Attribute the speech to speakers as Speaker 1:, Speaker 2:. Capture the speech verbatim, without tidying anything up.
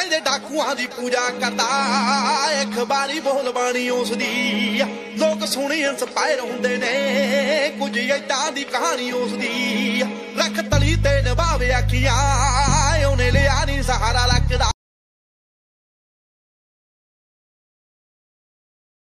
Speaker 1: ਕਹਿੰਦੇ ਡਾਕੂਆਂ ਦੀ ਪੂਜਾ ਕਰਦਾ ਅਖਬਾਰੀ ਬੋਲ ਬਾਣੀ ਉਸ ਦੀ ਲੋਕ ਸੁਣੀ ਇੰਸਪਾਇਰ ਹੁੰਦੇ ਨੇ ਕੁਝ ਏਦਾਂ ਦੀ ਕਹਾਣੀ ਉਸ ਦੀ ਰੱਖ ਤਲੀ ਤੇ ਨਿਭਾਵੇ ਅੱਖੀਆਂ ਉਹਨੇ ਲਿਆ ਨੀ ਸਹਾਰਾ